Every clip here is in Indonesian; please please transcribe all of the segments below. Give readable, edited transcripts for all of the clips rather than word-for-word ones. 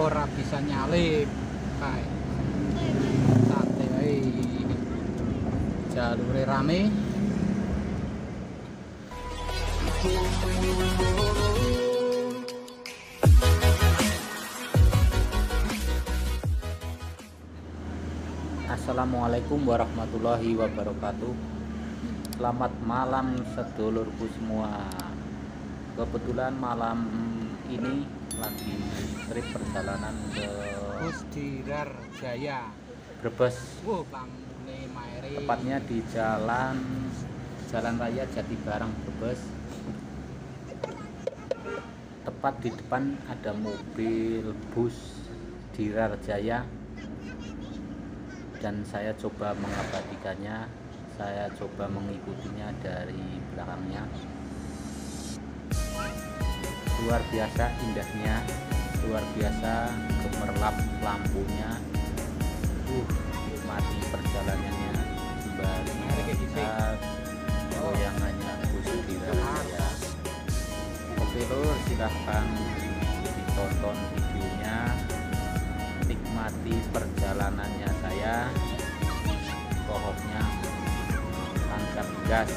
ora bisa nyalip kae santai wae jalure rame. Assalamualaikum warahmatullahi wabarakatuh. Selamat malam sedulurku semua. Kebetulan malam ini lagi trip perjalanan ke Dirar Jaya Brebes. bangunnya Maeri. Tepatnya di Jalan Raya Jati Barang Brebes. Tepat di depan ada mobil bus Dirar Jaya. Dan saya coba mengabadikannya, saya coba mengikutinya dari belakangnya. Luar biasa indahnya, luar biasa gemerlap lampunya. Nikmati perjalanannya sembari melihat goyangannya bus Dirar Jaya. Oke lur, silahkan ditonton videonya, nikmati perjalanannya saya, pokoknya tancap gas.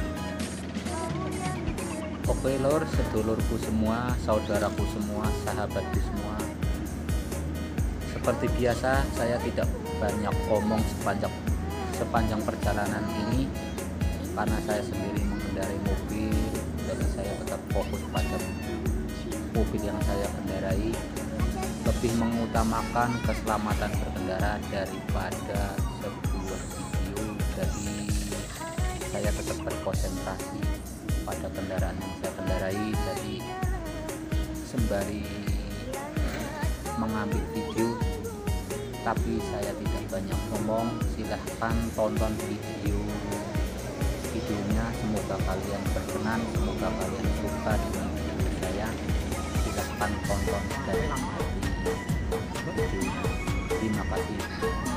Oke lor, sedulurku semua, saudaraku semua, sahabatku semua, seperti biasa saya tidak banyak omong sepanjang perjalanan ini karena saya sendiri mengendarai mobil, jadi saya tetap fokus pada mobil yang saya kendarai, lebih mengutamakan keselamatan berkendara daripada sebuah video. Jadi saya tetap berkonsentrasi pada kendaraan yang saya kendarai, jadi sembari mengambil video tapi saya tidak banyak ngomong. Silahkan tonton videonya, semoga kalian berkenan, semoga kalian suka dengan video saya. Silahkan tonton dan terima kasih.